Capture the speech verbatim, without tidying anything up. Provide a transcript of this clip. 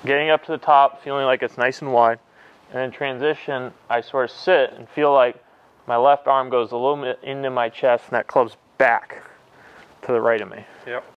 getting up to the top, feeling like it's nice and wide. And then transition, I sort of sit and feel like my left arm goes a little bit into my chest and that club's back to the right of me. Yep.